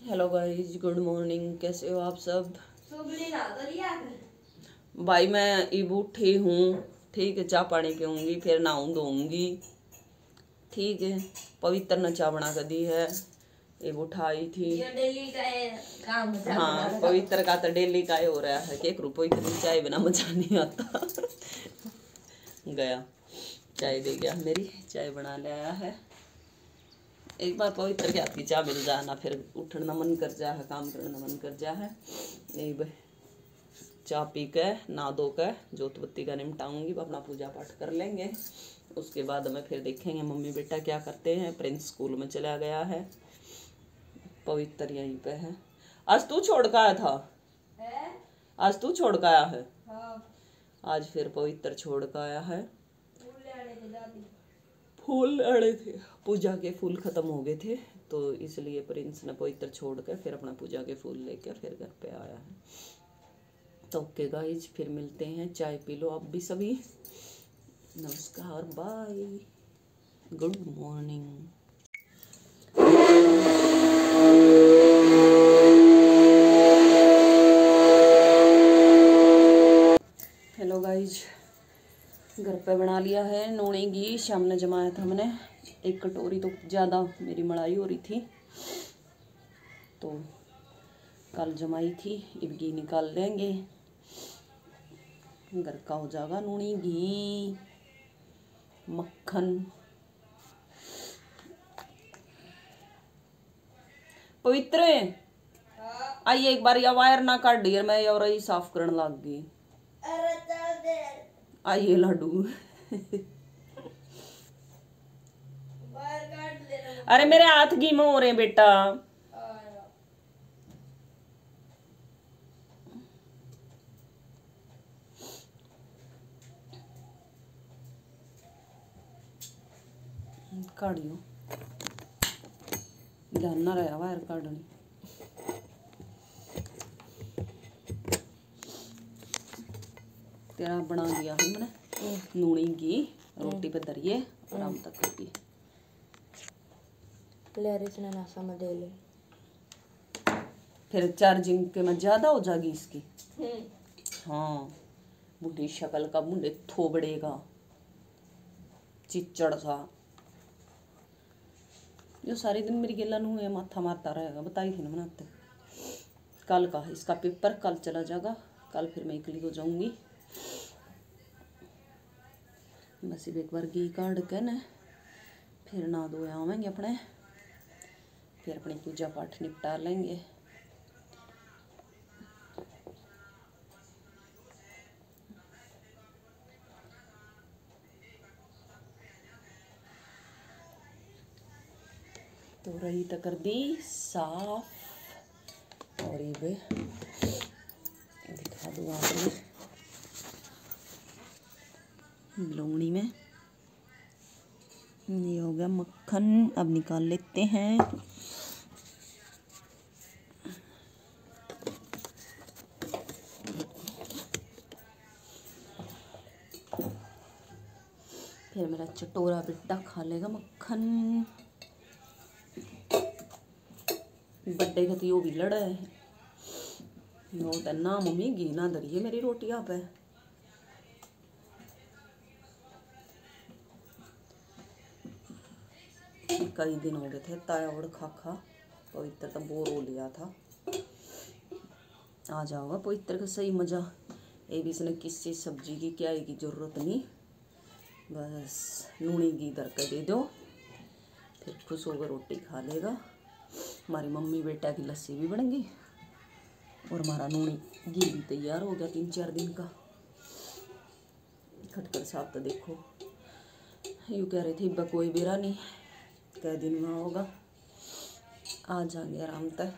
Hello guys, good morning. कैसे हो आप सब? भाई मैं इब उठी हूँ। ठीक है, चाय पानी पीऊँगी, फिर नहाऊँ धोऊँगी। ठीक है, पवित्र ने चाय बना कर दी है। इब उठाई थी। ये डेली का काम है। हाँ, पवित्र का तो डेली का ही हो रहा है। के पवित्र चाय बिना मजा नहीं आता। गया चाय दे गया, मेरी चाय बना ले आया है। एक बार पवित्र के हाथ की चाय मिल जाए ना, फिर उठना मन कर जा है, काम करना मन कर जा है। यही भाई चाय पी के नहा धो के जोत बत्ती का निपटाऊंगी, अपना पूजा पाठ कर लेंगे। उसके बाद में फिर देखेंगे मम्मी बेटा क्या करते हैं। प्रिंस स्कूल में चला गया है, पवित्र यहीं पे है। आज तू छोड़ के आया था? आज तू छोड़ के आया है? हाँ। आज फिर पवित्र छोड़ के आया है। फूल अड़े थे, पूजा के फूल खत्म हो गए थे, तो इसलिए प्रिंस ने पवित्र छोड़ कर फिर अपना पूजा के फूल लेकर फिर घर पे आया है। तो ओके गाइज, फिर मिलते हैं। चाय पी लो आप भी सभी। नमस्कार, bye, good morning. Hello guys, घर पे बना लिया है नोनी घी। शाम ने जमाया था मैंने एक कटोरी, तो ज़्यादा मेरी मलाई हो रही थी, तो कल जमाई थी। अब घी निकाल लेंगे, घर का हो जाएगा नोनी घी मक्खन। पवित्र आइए एक बार, या वायर ना काट दिया, मैं और ही साफ करने लग गई। आइए लाडू। अरे मेरे हाथ घी में हो रहे बेटा। काटियो, ध्यान ना रहा वायर काटनी। तेरा बना दिया है मैंने नूनी घी, रोटी पे धरिए आराम तक करके। फिर चार्जिंग के में ज्यादा हो जाएगी इसकी। हाँ, बुढ़ी शक्ल का, बुढ़े थोबड़े का चिच्चड़ सा। जो सारे दिन मेरी गिला नू माथा मारता रहेगा, बताई थी ना बनाते। कल का इसका पेपर, कल चला जाएगा, कल फिर मैं अकेली हो जाऊंगी। बस एक बार घी काट के न फिर ना धो आवेंगे अपने, फिर अपनी पूजा पाठ निपटा लेंगे। तो रही तो कर दी साफ, और ये दिखा दूँ आपने लोनी में ये हो गया मक्खन। अब निकाल लेते हैं। फिर मेरा चटोरा बेटा खा लेगा मक्खन। बड्डे का तो भी लड़ा है, वो ना मम्मी घी ना धरिए मेरी रोटियां पे। कई दिन हो गए थे ताया और खा खा, पवित्र तो बोर हो लिया था। आ जाओगा पवित्र का सही मजा। ये भी इसने किसी सब्जी की क्या की जरूरत नहीं, बस नूनी घी धर के दे दो, फिर खुश होकर रोटी खा लेगा। हमारी मम्मी बेटा की लस्सी भी बन गई और हमारा नूनी घी भी तैयार हो गया 3-4 दिन का। खटकर साहब तो देखो यूँ कह रहे थे कोई बेरा नहीं, कै दिन में होगा, आ जाएंगे आराम तक।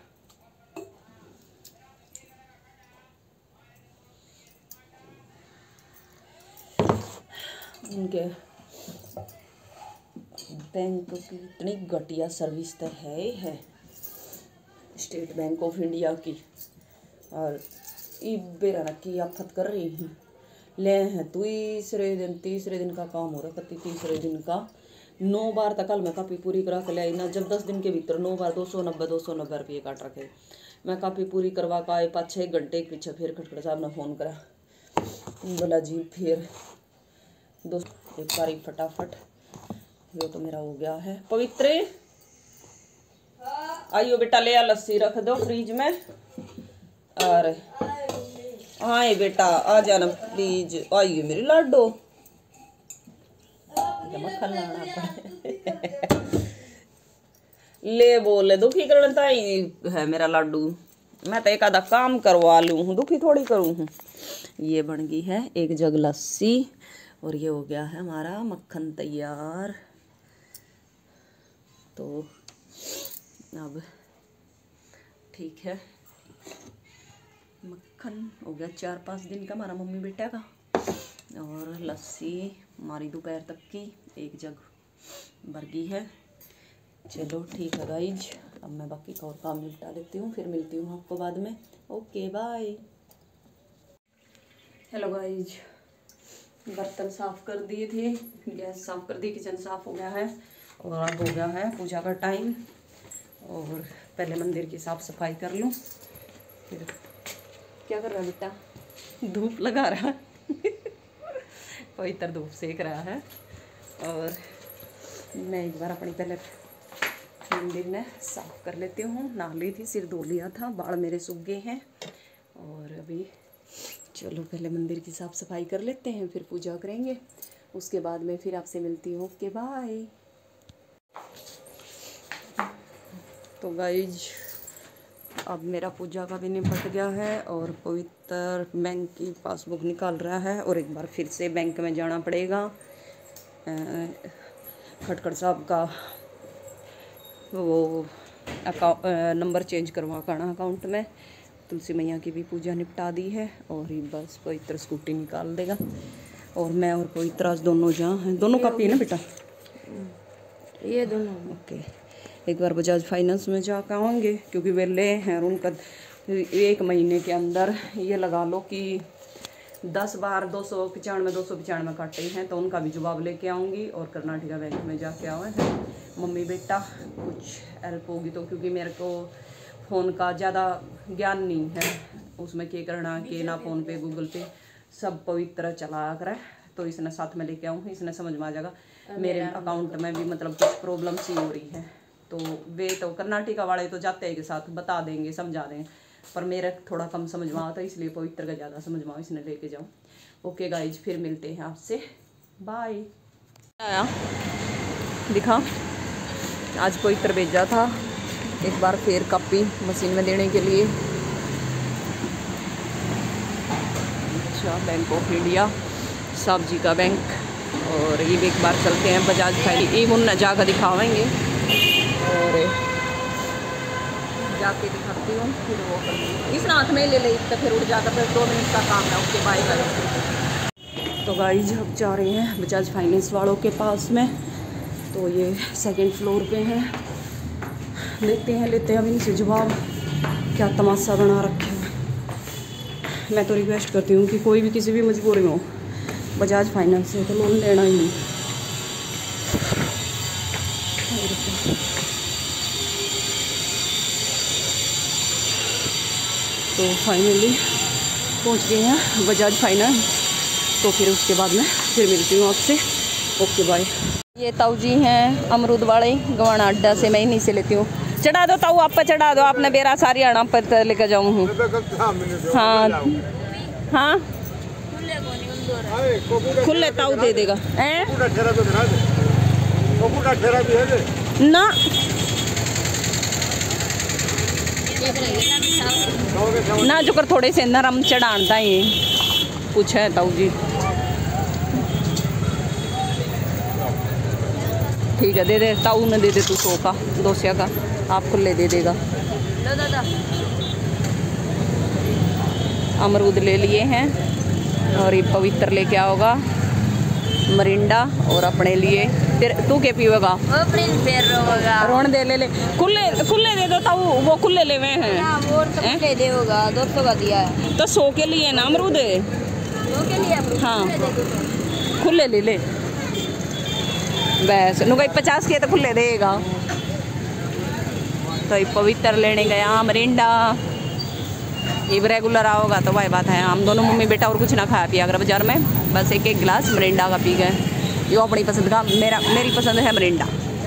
उनके बैंक की इतनी घटिया सर्विस तो है स्टेट बैंक ऑफ इंडिया की, और बेरा की आफत कर रही हैं। ले हैं तीसरे दिन का काम हो रहा है, 31 दिन का 9 बार तक कल मैं कापी पूरी करा के लाई ना, जब 10 दिन के भीतर 9 बार 290 रुपये काट रखे। मैं कापी पूरी करवा का आए 5-6 घंटे के पीछे फिर खटखड़ साहब ने फ़ोन करा, बोला जी फिर दोस्त एक बारी फटाफट। ये तो मेरा हो गया है पवित्र। आइयो बेटा ले आ, लस्सी रख दो फ्रिज में। अरे हाँ बेटा आ जाना प्लीज। आइए मेरी लाडो, मक्खन लाना पड़े। ले बोले दुखी करता ही है मेरा लाडू। मैं तो एक आधा काम करवा लूँ हूँ, दुखी थोड़ी करूँ हूँ। ये बन गई है 1 जग लस्सी और ये हो गया है हमारा मक्खन तैयार। तो अब ठीक है, मक्खन हो गया 4-5 दिन का हमारा मम्मी बेटा का, और लस्सी हमारी दोपहर तक की 1 जग भर गई है। चलो ठीक है गाइज, अब मैं बाकी का और काम निपटा लेती हूँ, फिर मिलती हूँ आपको बाद में। Okay bye. हेलो गाइज, बर्तन साफ़ कर दिए थे, गैस साफ़ कर दी, किचन साफ़ हो गया है और अब हो गया है पूजा का टाइम। और पहले मंदिर की साफ़ सफाई कर लूँ। फिर क्या कर रहा है बेटा? धूप लगा रहा है पवित्र धूप सेक रहा है। और मैं एक बार अपनी पहले मंदिर में साफ़ कर लेती हूँ। नहा ली थी, सिर धो लिया था, बाल मेरे सूख गए हैं। और अभी चलो पहले मंदिर की साफ़ सफाई कर लेते हैं, फिर पूजा करेंगे। उसके बाद में फिर आपसे मिलती हूँ। Okay bye. तो गाइज अब मेरा पूजा का भी निपट गया है और पवित्र बैंक की पासबुक निकाल रहा है। और एक बार फिर से बैंक में जाना पड़ेगा, खटखड़ साहब का वो नंबर चेंज करवा करना अकाउंट में। तुलसी मैया की भी पूजा निपटा दी है और ये बस पवित्र स्कूटी निकाल देगा। और मैं और पवित्र आज दोनों जहाँ हैं। दोनों का पी ना बेटा, ये दोनों। ओके। एक बार बजाज फाइनेंस में जा कर आएंगे क्योंकि वे ले हैं और उनका 1 महीने के अंदर ये लगा लो कि 10 बार 295 काटे हैं, तो उनका भी जवाब लेके आऊँगी। और कर्नाटका बैंक में जाके आए हैं मम्मी बेटा, कुछ हेल्प होगी तो, क्योंकि मेरे को फ़ोन का ज़्यादा ज्ञान नहीं है, उसमें क्या करना कि ना फ़ोन पे गूगल पे सब पवित्र चला कर, तो इसने साथ में लेके आऊँ, इसने समझ में आ जाएगा। मेरे अकाउंट में भी मतलब कुछ प्रॉब्लम सी हो रही है, तो वे तो कर्नाटका वाले तो जाते हैं के साथ बता देंगे, समझा देंगे, पर मेरा थोड़ा कम समझ में आता है, इसलिए पवित्र का ज़्यादा समझ में इसने लेके जाऊँ। ओके गाइज, फिर मिलते हैं आपसे, बाय। आया दिखा, आज पवित्र भेजा था एक बार फिर कॉपी मशीन में देने के लिए। अच्छा, बैंक ऑफ इंडिया, साहब जी का बैंक। और ये भी एक बार चलते हैं बजाज फाइनेंस, ये मुन्ना जाकर दिखावेंगे और जाके दिखाती हूँ, फिर वो कर इस हाथ में ले ले, तो फिर उड़ जाकर फिर 2 मिनट का काम है, उसके बाय करें। तो गाइज अब जा रहे हैं बजाज फाइनेंस वालों के पास में। तो ये 2nd फ्लोर पे हैं, लेते हैं अब इनसे जवाब, क्या तमाशा बना रखे हैं। मैं तो रिक्वेस्ट करती हूँ कि कोई भी किसी भी मजबूरी में हो, बजाज फाइनेंस से तो लोन लेना ही नहीं। तो फाइनली पहुँच गए हैं बजाज फाइनेंस, तो फिर उसके बाद में फिर मिलती हूँ आपसे। Okay bye. ये ताऊ जी हैं अमरूद वाले, गवाना अड्डा से, मैं इन्हीं से लेती हूँ। चढ़ा दो ताऊ, आप पर चढ़ा दो, आपने बेरा सारी आना पर लेकर जाऊँ हूँ। हाँ हाँ, खुले ताऊ दे देगा ना, ना जो कर थोड़े से नरम चढ़ाता ही कुछ है ताऊ जी। ठीक है, दे दे ताऊ ने, दे दे तू 100 का 200 का, आप खुले दे देगा। लो दादा, अमरूद ले लिए हैं और ये पवित्र लेके आओगा मरिंडा, और अपने लिए तू के पीवेगा? रोन दे ले खुले दे दो ताऊ, वो खुले ले हैं। वो तो खुले देगा, 200 का दिया है तो 100 के लिए ना अमरूद, 100 के लिए। हाँ खुले ले ले, बस नु कहीं 50 के तो खुले देगा। तो ये पवित्र लेने गया मरिंडा। ये रेगुलर आओगा तो वही बात है, हम दोनों मम्मी बेटा और कुछ ना खाया पिया अगर बाजार में, बस एक एक गिलास मरिंडा का पी गए। यो अपनी पसंद का, मेरी पसंद है मरिंडा।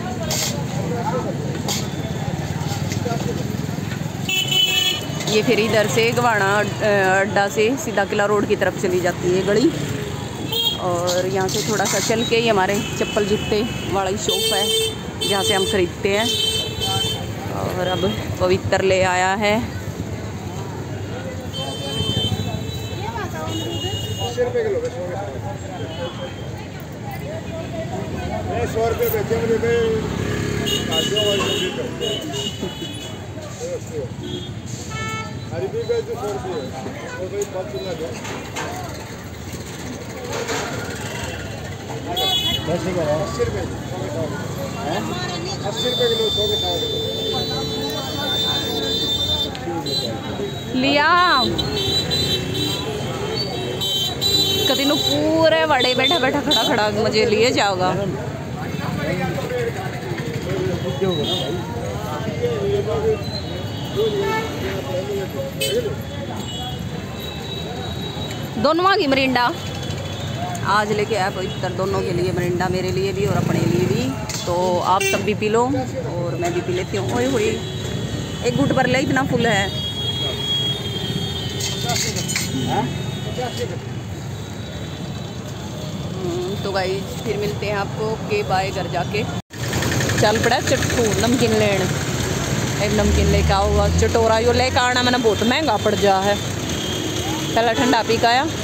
ये फिर इधर से गवाना अड्डा से सीधा किला रोड की तरफ चली जाती है गली, और यहाँ से थोड़ा सा चल के ही हमारे चप्पल जूते वाली शॉप है जहाँ से हम खरीदते हैं। और अब पवित्र ले आया है 100 रुपये किलो। 100 रुपये बेचे मुझे अरबी का 100 रुपये तो भाई 5 किलो दो 80 रुपये 80 रुपये किलो 100 के 100 लिया। कभी नु पूरे बड़े बैठा बैठा खड़ा खड़ा मुझे लिए जाओगा। दोनों की मरिंडा आज लेके आया पवित्र, दोनों के लिए मरिंडा, मेरे लिए भी और अपने लिए भी। तो आप सब भी पी लो और मैं भी पी लेती हूँ। ओए होए एक घुट भर ले, इतना फुल है। तो गाइस फिर मिलते हैं आपको के बाय घर जाके। चल पड़ा चट्टू नमकीन लेन, एक नमकीन लेके आओगा चटोरा। यो लेकर आना मैंने बहुत महंगा पड़ जा है। पहला ठंडा पी का आया।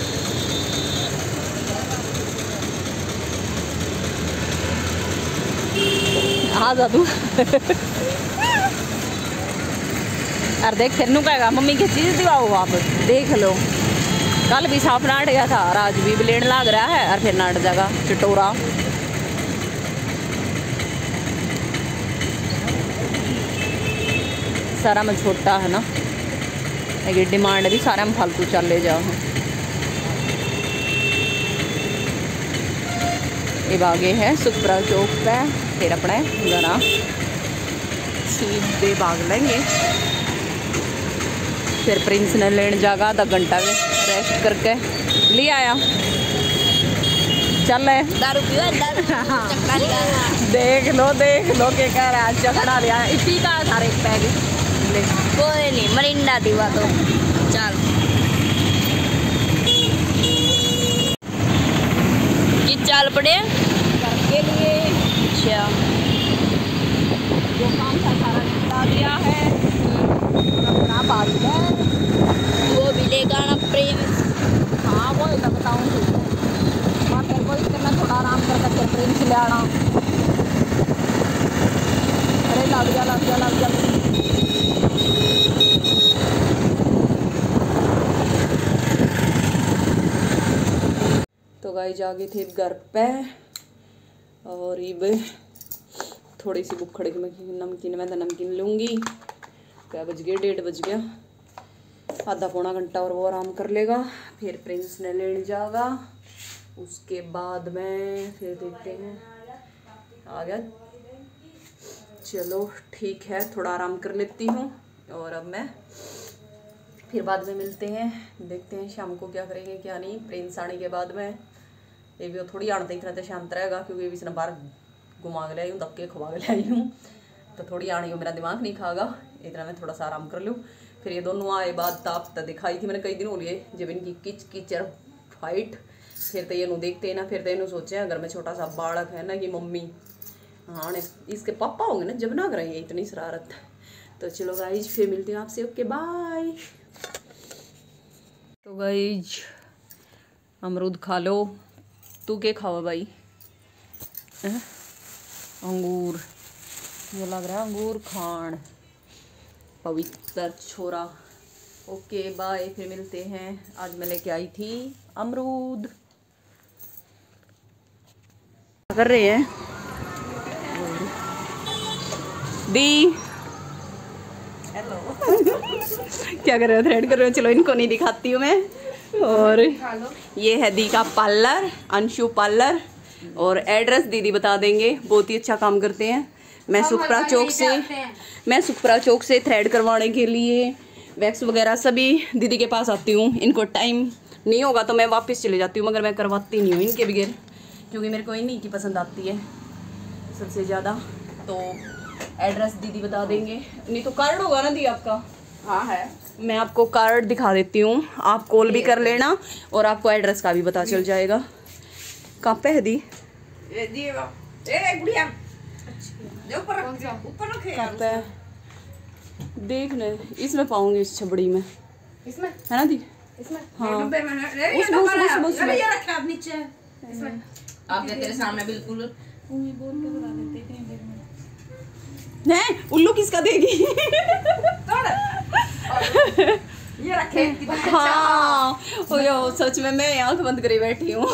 आ जा तू अरे देख तेनू कहेगा मम्मी की चीज़ दिवाओ आप, देख लो। कल भी साफ नाट गया था, आज भी लेन लाग रहा है और फिर नाट जाएगा चटोरा। सारा में छोटा है ना, एक डिमांड भी सारा में फालतू चल ले जाओ। ये आगे है सुपरा चौक पे, फिर अपने घर सीधे भाग लेंगे। फिर प्रिंस ने लेने जाएगा आधा घंटा में रेस्ट करके ले आया। चल दारू पियो चक्का लिया। देख लो के कह रहा है चखड़ा लिया। इसी का सारे एक पैग ले कोई नहीं मरिंडा दीवा तो चल कि चल पड़े के लिए। अच्छा जो काम था सारा निपटा दिया है, अपना बात है वो भी लेगा ना प्रिंस। हाँ वो तो बताऊँ वहाँ फिर कोई करना, थोड़ा आराम कर फिर प्रिंस ले आना। अरे लग जा तो गाइस जागे थे घर पे, और ये थोड़ी सी बुखड़ की नमकीन, मैं तो नमकीन लूँगी। क्या बज गए, 1:30 बज गया। आधा पौना घंटा और वो आराम कर लेगा, फिर प्रिंस ने लेने जाएगा। उसके बाद में फिर देखते हैं आ गया। चलो ठीक है, थोड़ा आराम कर लेती हूँ और अब मैं फिर बाद में मिलते हैं। देखते हैं शाम को क्या करेंगे क्या नहीं। प्रिंस आने के बाद में ये भी थोड़ी आने इतना तो शांत रहेगा, क्योंकि इसने बाहर घुमा के लाई हूँ, धक्के खवा के लाई हूँ, तो थोड़ी आनी हो मेरा दिमाग नहीं खागा। इतना मैं थोड़ा सा आराम कर लूँ। फिर ये दोनों आए बाद ताप दिखाई थी मैंने कई दिन हो लिए जब इनकी कीचड़ फाइट। फिर तो ये नू देखते हैं ना, फिर तो इन्हों सोचे अगर मैं छोटा सा बालक है ना कि मम्मी हाँ इसके पापा होंगे ना जब ना करेंगे इतनी शरारत। तो चलो गाइज फिर मिलते हैं आपसे, ओके बाय। तो गाइज अमरूद खा लो। तू क्या खाओ भाई? अंगूर, मुझे लग रहा है अंगूर खान। पवित्र छोरा, ओके बाय, फिर मिलते हैं। आज मैं लेके आई थी अमरूद। क्या कर रहे हैं दी? हेलो क्या कर रहे हो? थ्रेड कर रहे हो? चलो इनको नहीं दिखाती हूँ मैं। और ये है दी का पार्लर, अंशु पार्लर। और एड्रेस दीदी बता देंगे, बहुत ही अच्छा काम करते हैं। मैं सुखपुरा चौक से थ्रेड करवाने के लिए वैक्स वगैरह सभी दीदी के पास आती हूँ। इनको टाइम नहीं होगा तो मैं वापस चले जाती हूँ, मगर मैं करवाती नहीं हूँ इनके बगैर, क्योंकि मेरे को इन्हीं की पसंद आती है सबसे ज़्यादा। तो एड्रेस दीदी बता देंगे, नहीं तो कार्ड होगा ना दी आपका? हाँ है, मैं आपको कार्ड दिखा देती हूँ, आप कॉल भी कर लेना और आपको एड्रेस का भी पता चल जाएगा। कहाँ पे है दी? गुड़िया ऊपर रखे कहाँ पे? देखने इसमें पाऊंगी, इस छबड़ी में, इसमें है ना दी? इसमें हाँ डब्बे में उसमें ये रखे आप नीचे इसमें आप तेरे सामने बिल्कुल नहीं, उल्लू किसका देगी? ये रखे हाँ यो, सच में मैं आंख बंद करे बैठी हूँ।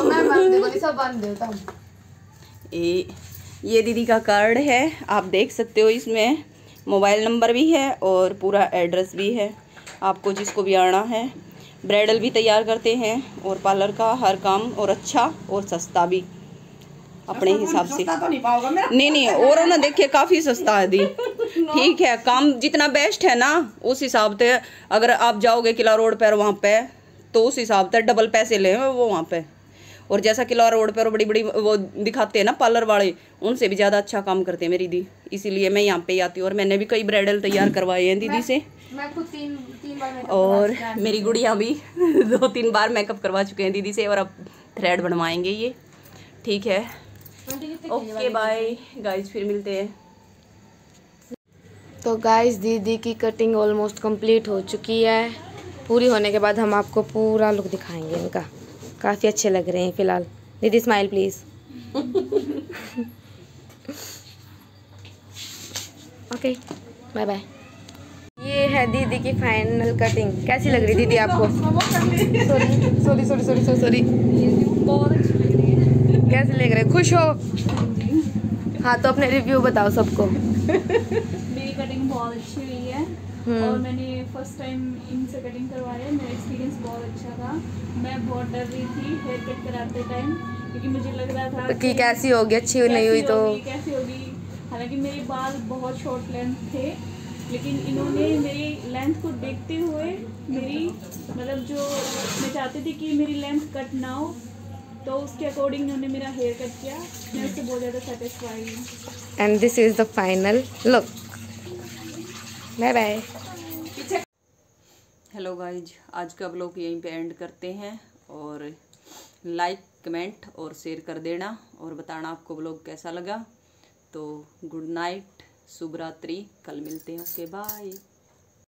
ये दीदी का कार्ड है, आप देख सकते हो। इसमें मोबाइल नंबर भी है और पूरा एड्रेस भी है। आपको जिसको भी आना है, ब्राइडल भी तैयार करते हैं और पार्लर का हर काम, और अच्छा और सस्ता भी अपने हिसाब से। तो नहीं पाओगे मेरा। नहीं और ना देखिए काफ़ी सस्ता है दी। ठीक है, काम जितना बेस्ट है ना उस हिसाब से अगर आप जाओगे किला रोड पर वहाँ पे, तो उस हिसाब से डबल पैसे ले वो वहाँ पे। और जैसा किला रोड पर बड़ी बड़ी वो दिखाते हैं ना पार्लर वाले, उनसे भी ज़्यादा अच्छा काम करते हैं मेरी दी। इसीलिए मैं यहाँ पे ही आती हूँ और मैंने भी कई ब्राइडल तैयार करवाए हैं दीदी से। मैं खुद तीन बार और मेरी गुड़िया भी 2-3 बार मेकअप करवा चुके हैं दीदी से, और अब थ्रेड बनवाएंगे ये। ठीक है, ओके बाय गाइज, फिर मिलते हैं। तो गाइस दीदी की कटिंग ऑलमोस्ट कंप्लीट हो चुकी है। पूरी होने के बाद हम आपको पूरा लुक दिखाएंगे इनका। काफ़ी अच्छे लग रहे हैं फिलहाल। दीदी smile please. Okay bye bye. ये है दीदी की फाइनल कटिंग। कैसी लग रही दीदी आपको? सॉरी कैसे लग रहे? खुश हो? हाँ तो अपने रिव्यू बताओ सबको। मेरी कटिंग बहुत अच्छी हुई है और मैंने फर्स्ट टाइम इनसे कटिंग करवाया है। मेरा एक्सपीरियंस बहुत अच्छा था। मैं बहुत डर रही थी हेयर कट कराते टाइम, क्योंकि मुझे लग रहा था कि कैसी होगी, अच्छी नहीं हुई तो कैसी होगी। हालांकि मेरे बाल बहुत शॉर्ट लेंथ थे, लेकिन इन्होंने मेरी लेंथ को देखते हुए मेरी मतलब जो मैं चाहती थी कि मेरी लेंथ कट ना हो, तो उसके अकॉर्डिंग इन्होंने मेरा हेयर कट किया। मैं उससे बहुत ज़्यादा सेटिस्फाइड हूँ। And this is the final look. Bye bye. Hello guys, आज का ब्लॉग यहीं पे एंड करते हैं, और लाइक कमेंट और शेयर कर देना और बताना आपको ब्लॉग कैसा लगा। तो गुड नाइट, शुभ रात्रि, कल मिलते हैं। Okay bye.